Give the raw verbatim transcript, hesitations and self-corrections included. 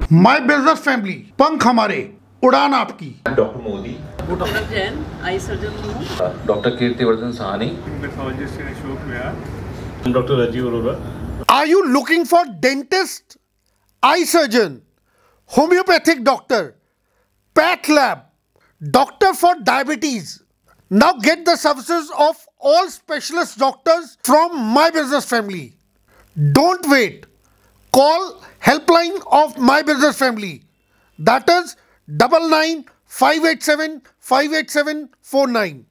My business family, पंख हमारे, उड़ान आपकी। Doctor Modi, doctor Jain, eye surgeon हूँ। Doctor Kirtivardhan Sahni, pathologist Ashok Vihar, doctor Rajiv Arora. Are you looking for dentist, eye surgeon, homeopathic doctor, path lab, doctor for diabetes? Now get the services of all specialist doctors from My Business Family. Don't wait. Call helpline of My Business Family. That is double nine five eight seven five eight seven four nine.